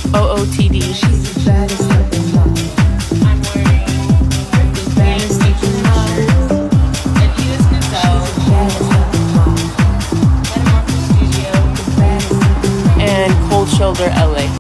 OOTD. She's the baddest of them all. I'm wearing the baddest t-shirt, Adidas Gazelle, She's the baddest of them all. Metamorphosis Studio, The baddest of them all. And Cold Shoulder LA.